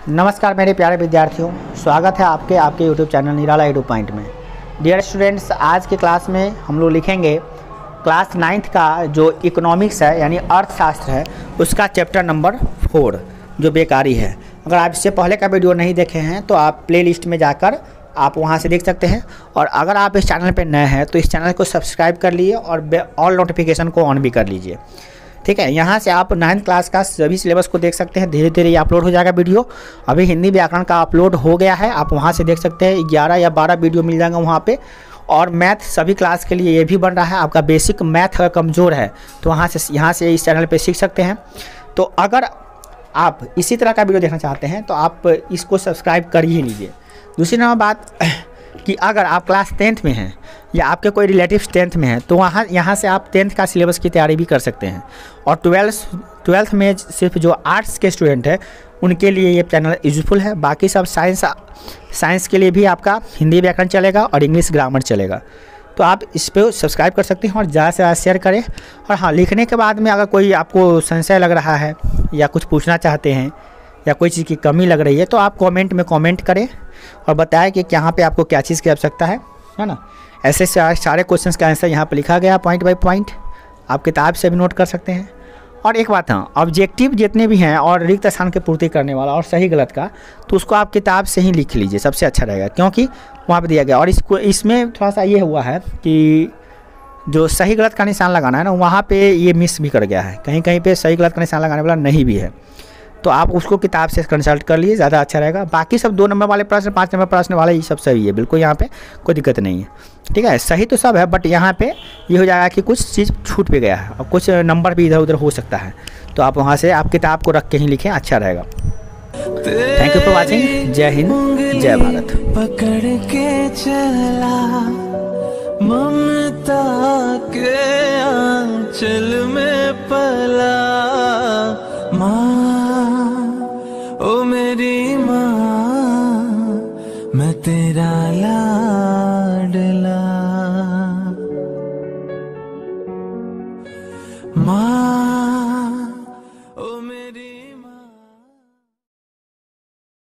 नमस्कार मेरे प्यारे विद्यार्थियों, स्वागत है आपके YouTube channel Nirala Edu Point में। डियर स्टूडेंट्स, आज के क्लास में हम लोग लिखेंगे क्लास 9th का जो इकोनॉमिक्स है यानी अर्थशास्त्र है उसका चैप्टर नंबर 4 जो बेकारी है। अगर आप इससे पहले का वीडियो नहीं देखे हैं तो आप प्ले लिस्ट में जाकर आप वहां से देख सकते हैं। और अगर आप इस चैनल पर नए हैं तो इस चैनल को सब्सक्राइब कर लीजिए और ऑल नोटिफिकेशन को ऑन भी कर लीजिए। ठीक है, यहाँ से आप 9th क्लास का सभी सिलेबस को देख सकते हैं। धीरे धीरे ये अपलोड हो जाएगा वीडियो। अभी हिंदी व्याकरण का अपलोड हो गया है, आप वहाँ से देख सकते हैं। 11 या 12 वीडियो मिल जाएगा वहाँ पे। और मैथ सभी क्लास के लिए ये भी बन रहा है। आपका बेसिक मैथ अगर कमज़ोर है तो यहाँ से इस चैनल पर सीख सकते हैं। तो अगर आप इसी तरह का वीडियो देखना चाहते हैं तो आप इसको सब्सक्राइब कर ही लीजिए। दूसरी नंबर बात कि अगर आप क्लास 10th में हैं या आपके कोई रिलेटिव्स 10th में हैं तो यहाँ से आप 10th का सिलेबस की तैयारी भी कर सकते हैं। और 12th में सिर्फ जो आर्ट्स के स्टूडेंट हैं उनके लिए ये चैनल यूजफुल है। बाकी सब साइंस के लिए भी आपका हिंदी व्याकरण चलेगा और इंग्लिश ग्रामर चलेगा। तो आप इस पर सब्सक्राइब कर सकते हैं और ज़्यादा से ज़्यादा शेयर करें। और हाँ, लिखने के बाद में अगर कोई आपको संशय लग रहा है या कुछ पूछना चाहते हैं या कोई चीज़ की कमी लग रही है तो आप कमेंट में कमेंट करें और बताएं कि यहाँ पे आपको क्या चीज़ की आवश्यकता है ना। ऐसे सारे क्वेश्चंस का आंसर यहाँ पे लिखा गया पॉइंट बाय पॉइंट, आप किताब से भी नोट कर सकते हैं। और एक बात, हाँ, ऑब्जेक्टिव जितने भी हैं और रिक्त स्थान की पूर्ति करने वाला और सही गलत का तो उसको आप किताब से ही लिख लीजिए, सबसे अच्छा रहेगा, क्योंकि वहाँ पर दिया गया। और इसमें थोड़ा सा ये हुआ है कि जो सही गलत का निशान लगाना है ना वहाँ पर ये मिस भी कर गया है। कहीं कहीं पर सही गलत का निशान लगाने वाला नहीं भी है, तो आप उसको किताब से कंसल्ट कर लिए, ज़्यादा अच्छा रहेगा। बाकी सब 2 नंबर वाले प्रश्न, 5 नंबर प्रश्न वाले ये सब सही है, बिल्कुल यहाँ पे कोई दिक्कत नहीं है। ठीक है, सही तो सब है, बट यहाँ पे ये हो जाएगा कि कुछ चीज़ छूट भी गया है और कुछ नंबर भी इधर उधर हो सकता है। तो आप वहाँ से आप किताब को रख के ही लिखें, अच्छा रहेगा। Thank you for watching. जय हिंद, जय भारत। पकड़ के चला ममता के आंचल में पला, ओ मेरी माँ मैं तेरा लाडला माँ।